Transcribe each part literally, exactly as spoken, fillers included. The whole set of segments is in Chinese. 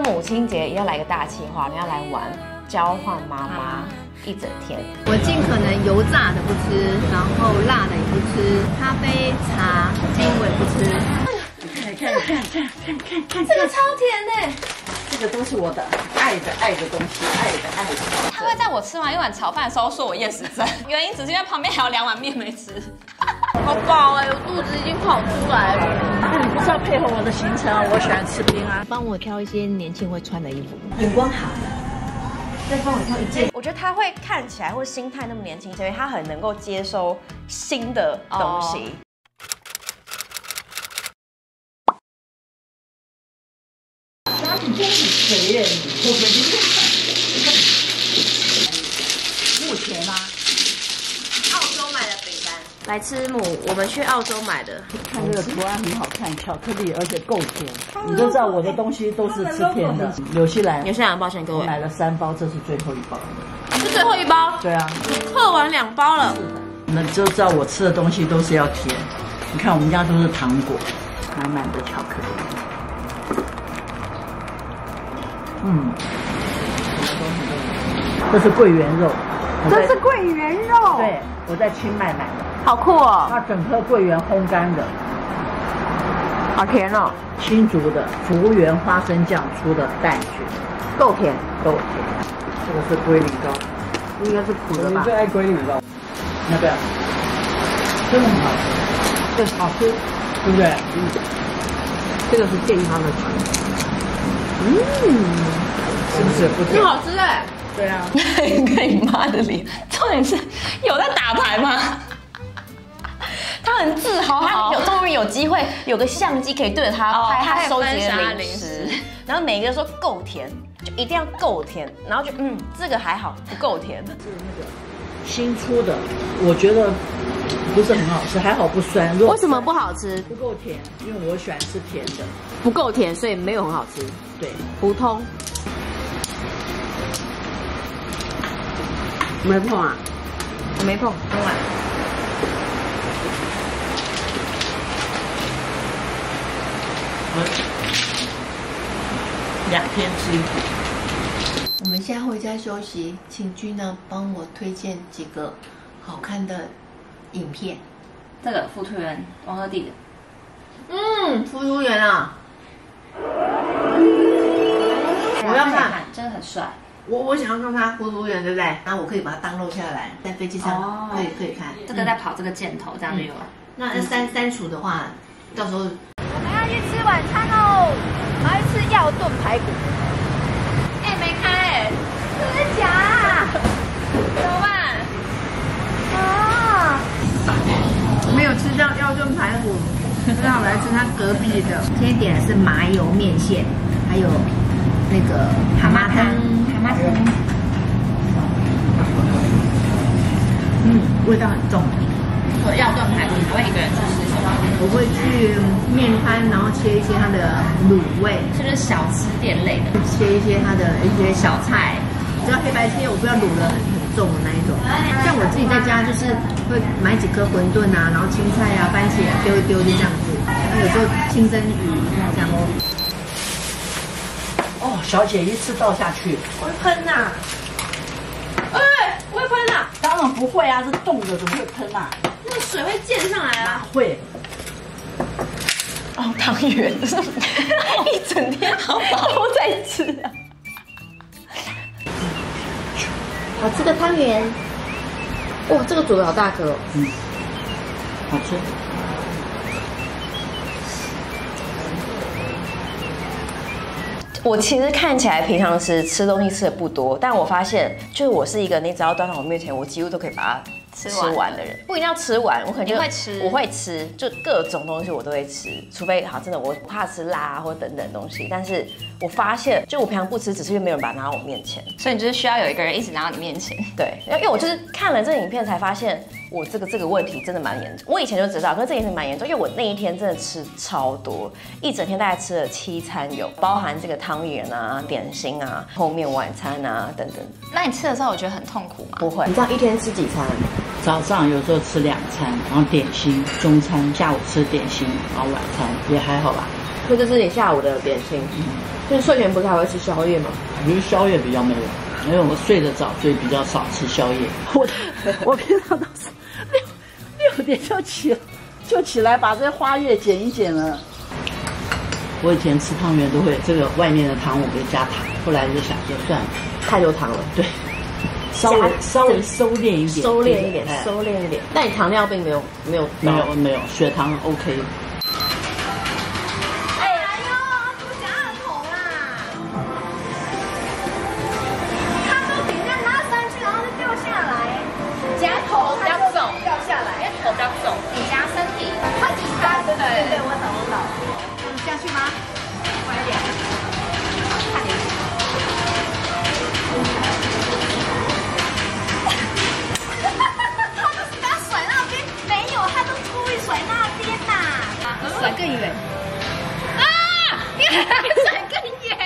母亲节也要来个大企划，我们要来玩交换妈妈一整天。 我尽可能油炸的不吃，然后辣的也不吃，咖啡、茶、精我也不吃。 看看看看看看看， 这个超甜呢。 这个都是我的爱的爱的东西，爱的爱的。 他会在我吃完一碗炒饭的时候说我厌食症，原因只是因为旁边还有两碗面没吃。 好饱哎，我肚子已经跑出来了。 那你不是要配合我的行程啊？我喜欢吃冰啊。 帮我挑一些年轻会穿的衣服， 眼光好。再帮我挑一件。我觉得他会看起来或心态那么年轻，因为他很能够接收新的东西。哦你真是谁耶你？目前吗？ 澳洲买的饼干，来吃母，我们去澳洲买的。 看这个图案很好看，巧克力而且够甜。你都知道我的东西都是吃甜的。纽西兰， 纽西兰，抱歉各位， 买了三包，这是最后一包。 是最后一包？ 对啊， 嗑完两包了。 你们就知道我吃的东西都是要甜。你看我们家都是糖果，满满的巧克力。嗯，这是桂圆肉， 这是桂圆肉。 对，我在清迈买的， 好酷哦！ 它整颗桂圆烘干的， 好甜哦。 新竹的福源花生酱出的蛋卷， 够甜， 够甜。这个是龟苓膏， 应该是苦的吧？ 我最爱龟苓膏，要不要？真的很好吃，对，好吃，对不对？嗯， 这个是健康的糖。嗯， 是不是？不很好吃哎。 对啊。 看你妈的脸，重点是有在打牌吗？ 他很自豪，他有终于有机会有个相机可以对着他拍他收集的零食，然后每个人说够甜，就一定要够甜，然后就嗯这个还好不够甜。 是那个新出的，我觉得不是很好吃，还好不酸。 为什么不好吃？ 不够甜，因为我喜欢吃甜的。 不够甜，所以没有很好吃。 对， 普通。没碰啊？我没碰，等会。 两天吃一次。 我们现在回家休息，请君呢帮我推荐几个好看的影片。 这个副推员王鹤棣的。 嗯，服务员啊。 我要看，真的很帅。 我我想要看他服务员，对不对？然后我可以把它当录下来，在飞机上可以可以看。 这个在跑这个箭头，这样就有了。 那那删删除的话，到时候我们要去吃晚餐哦，我们要去吃药炖排骨。 哎，没开哎， 真的假啊？ 怎么办？ 啊，没有吃到药炖排骨，那我来吃他隔壁的。今天点的是麻油面线，还有那个蛤蟆汤， 蛤蟆汤， 嗯，味道很重。 我药炖排骨，你会一个人去吃什么？ 我会去面摊，然后切一些它的卤味， 这就是小吃店类的， 切一些它的一些小菜。只要黑白切，我不要卤的很很重的那一种。像我自己在家就是会买几颗馄饨啊，然后青菜啊、番茄啊丢一丢就这样子。那有时候清蒸鱼这样。 哦，小姐一次倒下去， 我会喷呐！哎，我会喷呐！ 当然不会啊，是冻的，怎么会喷啊？ 那个水会溅上来啊！ 会。 哦，汤圆，一整天好饱都在吃啊。 好吃的汤圆，哇，这个煮的好大颗哦。 嗯，好吃。 我其实看起来平常时吃东西吃的不多，但我发现，就是我是一个你只要端到我面前，我几乎都可以把它吃完的人。不一定要吃完，我可能就会吃， 我会吃，就各种东西我都会吃，除非好真的我怕吃辣或等等东西。但是我发现，就我平常不吃，只是因为没有人把它拿到我面前， 所以你就是需要有一个人一直拿到你面前。 对，因为我就是看了这个影片才发现， 我这个这个问题真的蛮严重。我以前就知道，可是这也是蛮严重，因为我那一天真的吃超多，一整天大概吃了七餐有，包含这个汤圆啊、点心啊、后面晚餐啊等等。 那你吃的时候，我觉得很痛苦吗？ 不会。 你这样一天吃几餐？ 早上有时候吃两餐，然后点心、中餐，下午吃点心，然后晚餐也还好吧。 所以这是你下午的点心。嗯，就是睡前不是还会吃宵夜吗？ 我觉得宵夜比较没有，因为我睡得早，所以比较少吃宵夜。我我平常都是六六点就起就起来把这些花叶剪一剪了。我以前吃汤圆都会这个外面的糖我给加糖，后来就想就算了， 太多糖了。 对，稍微稍微收敛一点， 收敛一点，收敛一点。那你糖尿病没有没有没有没有，血糖 OK。 甩更远啊！你甩更远，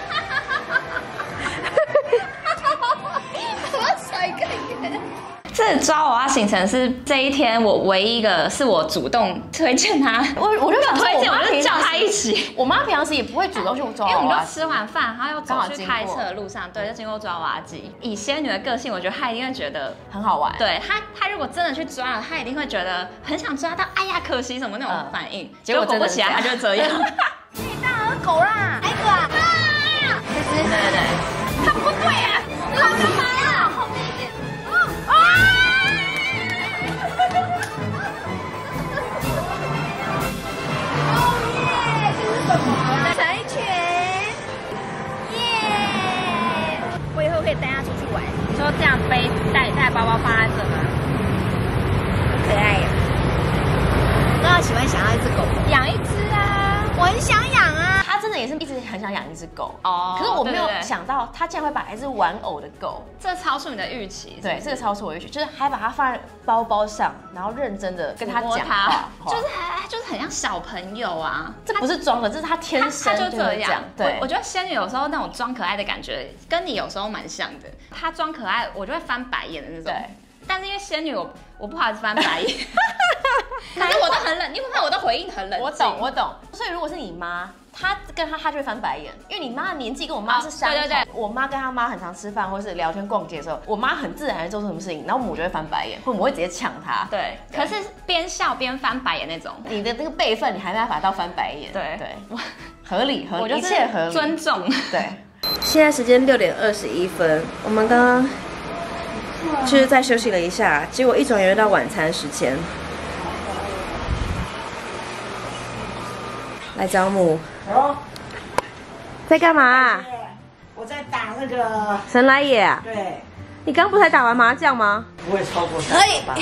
我甩更远。这抓娃娃行程是这一天我唯一一个是我主动推荐他， 我我就想推荐，我就叫他一起。 我妈平常时也不会主动去抓娃娃， 因为我们就吃完饭，然后要走去开车的路上，对，就经过抓娃娃机。以仙女的个性，我觉得她一定会觉得很好玩。 对她，她如果真的去抓了，她一定会觉得很想抓到，哎呀，可惜什么那种反应。结果果不其然，她就这样。 你当儿狗啦，哪个啊？ 对对对， 他不对啊，好干嘛呀？后面一点。啊！哦耶，这是什么？柴犬。耶！我以后可以带它出去玩。你说这样背带带包包放在这吗？很可爱呀。那喜欢想要一只狗，养一只啊，我很想养啊。 他真的也是一直很想养一只狗哦， 可是我没有对对对想到他竟然会把一只玩偶的狗， 这超出你的预期。是不是对，这个超出我预期，就是还把它放在包包上，然后认真的跟他讲话， 就是还就是很像小朋友啊。 这不是装的，这是他天生他就这样。 对， 我我觉得仙女有时候那种装可爱的感觉，跟你有时候蛮像的。她装可爱，我就会翻白眼的那种。 对。 但是因为仙女我我不好意思翻白眼，可是我都很冷，你会看我的回应很冷静。 我懂我懂，所以如果是你妈，她跟她她就会翻白眼，因为你妈的年纪跟我妈是相同。对对对，我妈跟她妈很常吃饭或是聊天逛街的时候，我妈很自然的做出什么事情，然后母就会翻白眼，或母会直接抢她。 对，可是边笑边翻白眼那种， 你的那个辈分你还没办法到翻白眼。 对对，合理合理，一切合理， 尊重。 对， 现在时间六点二十一分，我们刚刚就是再休息了一下，结果一转眼又到晚餐时间。来，招母， 哦， 在干嘛、啊？ 我在打那个， 神来也啊！ 对， 你刚不才打完麻将吗？ 不会超过三六八，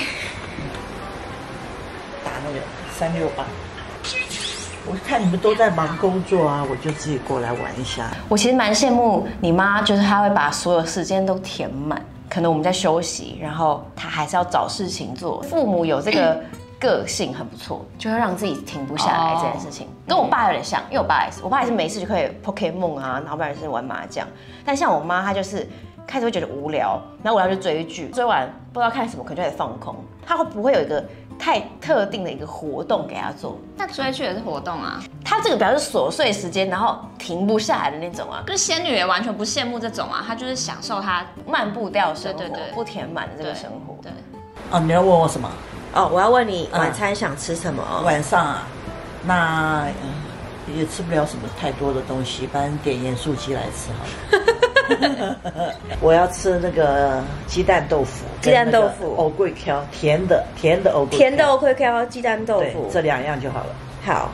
打那个三六八。我看你们都在忙工作啊，我就自己过来玩一下。 我其实蛮羡慕你妈，就是她会把所有时间都填满。可能我们在休息，然后她还是要找事情做。父母有这个个性很不错，就会让自己停不下来这件事情。跟我爸有点像，因为我爸也是，我爸也是没事就可以 Pokemon 啊，然后不然就是玩麻将。但像我妈，她就是开始会觉得无聊，然后无聊就追剧，追完不知道看什么，可能就开始放空。她会不会有一个太特定的一个活动给她做？ 那追剧也是活动啊， 她这个表示琐碎时间，然后停不下来的那种啊。 可是仙女也完全不羡慕这种啊，她就是享受她慢步调生活， 对对对不填满的这个生活。 对。 哦，你要问我什么？ 哦，我要问你晚餐想吃什么？ 晚上啊，那、呃、也吃不了什么太多的东西，反正点盐酥鸡来吃好了。我要吃那个鸡蛋豆腐， 鸡蛋豆腐， 藕桂条，甜的，甜的藕桂， 甜的藕桂条，鸡蛋豆腐， 这两样就好了。 好。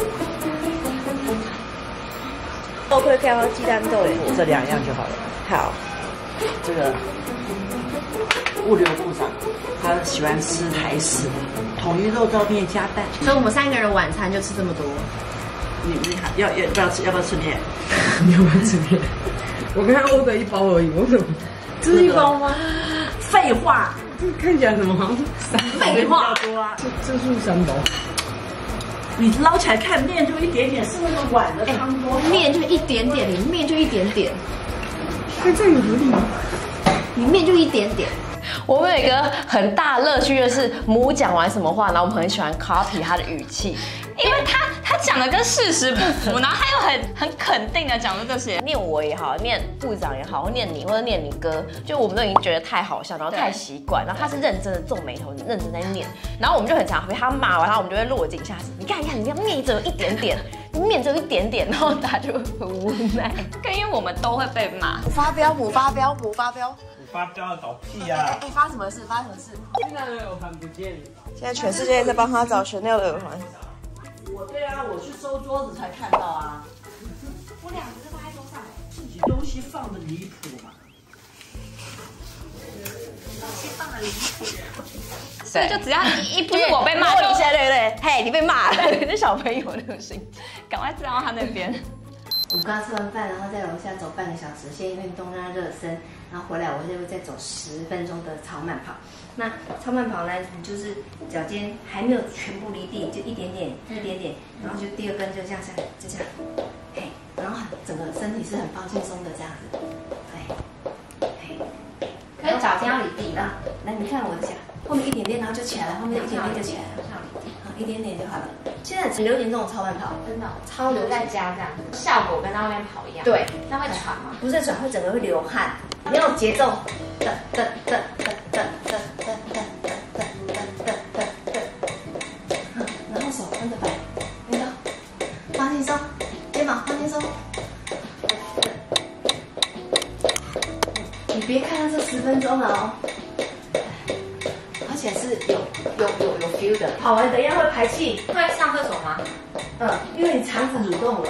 藕桂条，鸡蛋豆腐， 这两样就好了。 好。 这个物流部长他喜欢吃台式的统一肉燥面加蛋， 所以我们三个人晚餐就吃这么多。 你你还要要不要吃？要不要吃面？ 你要不要吃面？我刚刚欧的一包而已，我怎么吃一包吗？ 废话， 这看起来什么？好像废话多啊！这这是什么？ 你捞起来看面就一点点，是那个碗的汤多。 面就一点点，你面就一点点， 那这样有合理吗？ 你面就一点点。我们有一个很大乐趣的是，母讲完什么话，然后我们很喜欢 copy 他的语气， 因为他他讲的跟事实不符，然后他又很很肯定的讲出这些。 念我也好，念部长也好，或念你或者念你哥，就我们都已经觉得太好笑，然后太习惯，然后他是认真的皱眉头，认真在念，然后我们就很常被他骂完，然后我们就会落井下石。你看，你看，你看，面只有一点点，面只有一点点，然后他就很无奈。 跟因为我们都会被骂， 母发飙，母发飙，母发飙。 发飙了，搞屁啊！ 哎，发什么事？发什么事？ 现在的耳环不见了。 现在全世界在帮他找 Chanel 的耳环。 我对啊，我去收桌子才看到啊。 我两个都放在桌上， 自己东西放的离谱嘛。 东西放的离谱。 所以就只要一一不是我被骂， 就一下，对不对？嘿，你被骂了，那小朋友那种心， 赶快站到他那边。 我们刚吃完饭，然后在楼下走半个小时，先运动让它热身，然后回来我就会再走十分钟的超慢跑。那超慢跑呢，你就是脚尖还没有全部离地，就一点点，一点点，然后就第二根就这样下来，就这样，嘿，然后整个身体是很放轻松的这样子，对，嘿，可是脚尖要离地啦。来，你看我的脚，后面一点点，然后就起来了，后面一点点就起来了，好，一点点就好了。现在很流行这种超慢跑，真的超流在家这样，效果跟在外面跑一样。 对， 那会喘吗？ 不是喘，会整个会流汗。你要有节奏，噔噔噔噔噔噔噔噔噔噔噔噔噔，然后手跟着摆，运动，放轻松，肩膀放轻松。你别看到这十分钟了哦，而且是有有有有 feel 的。跑完等一下会排气， 会上厕所吗？ 嗯，因为你肠子蠕动了。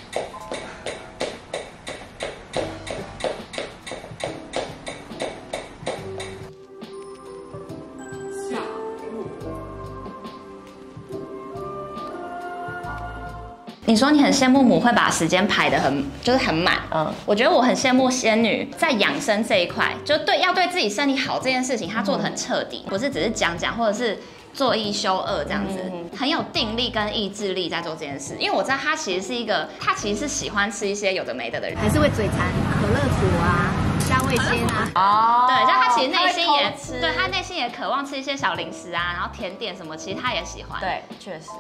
你说你很羡慕母会把时间排得很就是很满，嗯，我觉得我很羡慕仙女在养生这一块，就对要对自己身体好这件事情，她做得很彻底，不是只是讲讲或者是做一休二这样子，很有定力跟意志力在做这件事。因为我知道她其实是一个，她其实是喜欢吃一些有的没的的人， 还是会嘴馋可乐果啊、香味鲜啊。 哦， 对，但她其实内心也对她内心也渴望吃一些小零食啊，然后甜点什么，其实她也喜欢。 对，确实。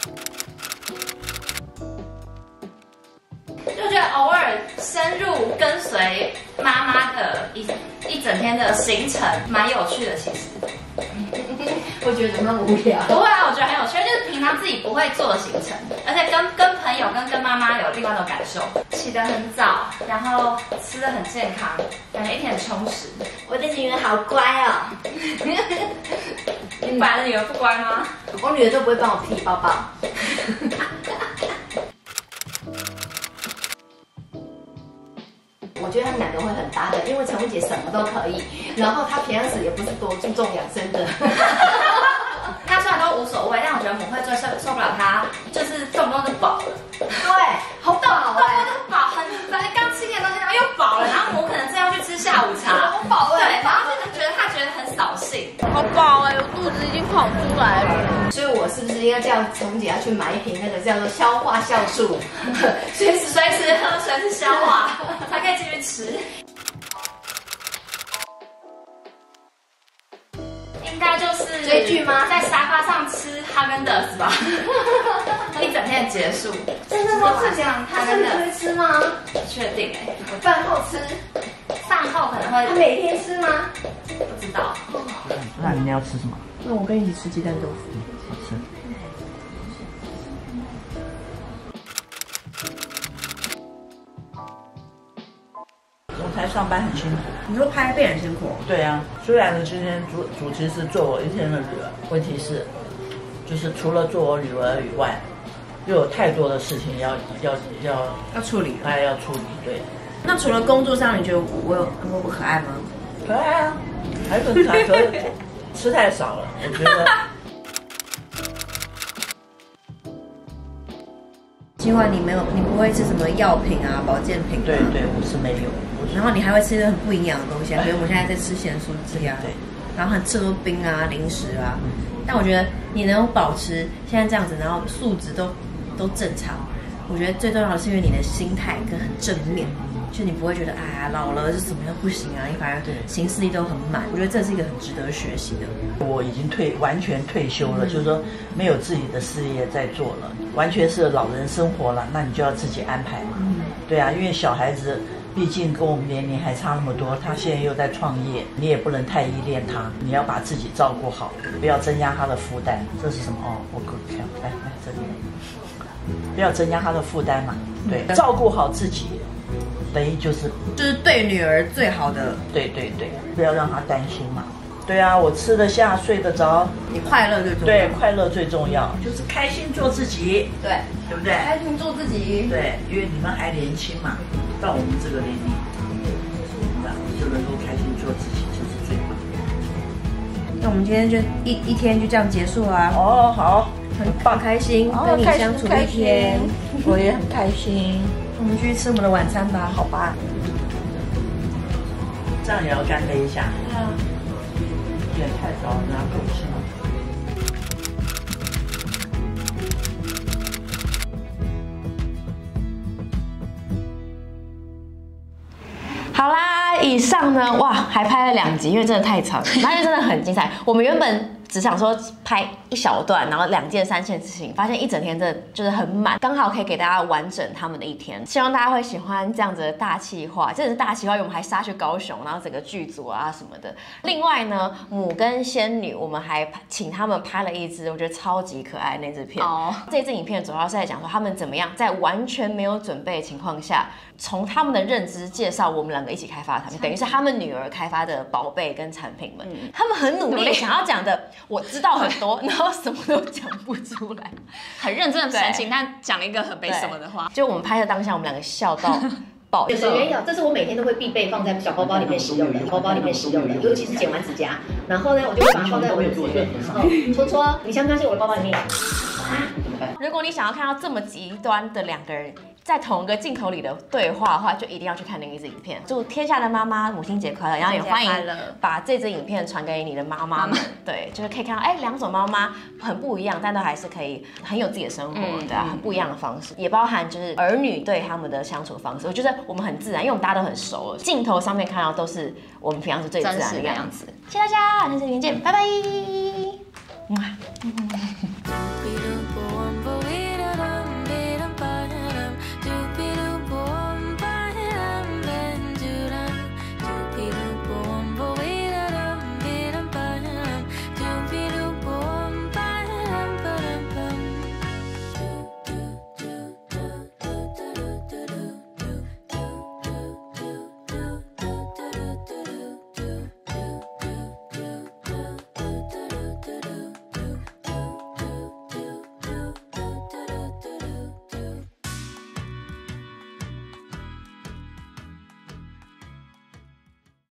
就觉得偶尔深入跟随妈妈的一一整天的行程，蛮有趣的。其实， 我觉得怎么那么无聊？ 不会啊，我觉得很有趣，就是平常自己不会做的行程，而且跟跟朋友跟跟妈妈有另外一种感受。起得很早，然后吃得很健康，感觉一天很充实。 我的女儿好乖哦。 你本来的女儿不乖吗？ 我女儿都不会帮我提包包。我觉得他们两个会很搭的，因为陈慧姐什么都可以，然后她平常时也不是多注重养生的。 她虽然都无所谓，但我觉得母会最受受不了她，就是动不动就饱了。 对，好饱哎、 欸，饱很，本来刚吃点东西，然后又饱了，然后母可能正要去吃下午茶， 好饱哎、 对，然后就觉得她觉得很扫兴， 好饱哎、欸，我肚子已经跑出来了。 所以我是不是应该叫陈慧姐要去买一瓶那个叫做消化酵素， 随时随时喝，随时消化，才可以继续吃。应该就是追剧吗？ 在沙发上吃哈根达斯吧，一整天的结束。 真的吗？ 这样他真的会吃吗？ 不确定哎、 欸，饭后吃， 饭后可能会。 他每天吃吗？ 不知道。 那你要吃什么？ 那我跟你一起吃鸡蛋豆腐。 好吃。总裁上班很辛苦。 你说拍被很辛苦？ 对啊，虽然呢今天主主题是做我一天的女儿，问题是，就是除了做我女儿以外，又有太多的事情要要要要处理， 还要处理。对。 那除了工作上，你觉得我有我我可爱吗？ 可爱啊，还很可爱，可是吃太少了，我觉得。 尽管你没有，你不会吃什么药品啊、保健品、啊。 对对，我是没有。 然后你还会吃很不营养的东西啊，比如我们现在在吃咸酥鸡啊。 对。 然后很吃很多冰啊、零食啊。但我觉得你能保持现在这样子，然后素质都都正常，我觉得最重要的是因为你的心态跟很正面。就你不会觉得哎老了就怎么样不行啊，你反而行事力都很满，我觉得这是一个很值得学习的。 我已经退完全退休了，嗯、就是说没有自己的事业在做了，完全是老人生活了，那你就要自己安排嘛。嗯、对啊，因为小孩子毕竟跟我们年龄还差那么多，他现在又在创业，你也不能太依恋他，你要把自己照顾好，不要增加他的负担。这是什么？哦，我看，来来这里，不要增加他的负担嘛。对，照顾好自己。等于就是就是对女儿最好的， 对对对，不要让她担心嘛。对啊，我吃得下，睡得着， 你快乐最重要。 对，快乐最重要，就是开心做自己。 对， 对不对？ 开心做自己。 对，因为你们还年轻嘛，到我们这个年龄，那就能够开心做自己，就是最好。 那我们今天就一一天就这样结束啦。 哦，好， 很棒，开心跟你相处一天， 我也很开心。 我们去吃我们的晚餐吧，好吧？ 这样也要干杯一下。嗯。有点太早了，拿口吃吗？ 好啦，以上呢，哇，还拍了两集，因为真的太长了，那因为真的很精彩。我们原本只想说拍一小段，然后两件、三件事情，发现一整天真的就是很满，刚好可以给大家完整他们的一天。希望大家会喜欢这样子的大企划，真的是大企划，因为我们还杀去高雄，然后整个剧组啊什么的。另外呢，母跟仙女，我们还请他们拍了一支我觉得超级可爱的那支片。哦，这支影片主要是在讲说他们怎么样在完全没有准备的情况下，从他们的认知介绍我们两个一起开发的产品，等于是他们女儿开发的宝贝跟产品们，嗯、他们很努力想要讲的。我知道很多，然后什么都讲不出来， 很认真的神情，但讲了一个很没什么的话。 就我们拍的当下，我们两个笑到爆。 水原油，这是我每天都会必备放在小包包里面使用的，包包里面使用的，尤其是剪完指甲，然后呢，我就会把它放在我的左边，然后搓搓。你相不相信我的包包里面？ 如果你想要看到这么极端的两个人在同一个镜头里的对话的话，就一定要去看另一支影片。祝天下的妈妈母亲节快乐！然后也欢迎把这支影片传给你的妈妈们。对，就是可以看到，哎，两种妈妈很不一样，但都还是可以很有自己的生活，嗯、对啊，很不一样的方式，也包含就是儿女对他们的相处方式。我觉得我们很自然，因为我们大家都很熟了，镜头上面看到都是我们平常是最自然的样子。谢谢大家，下次影片见，拜拜。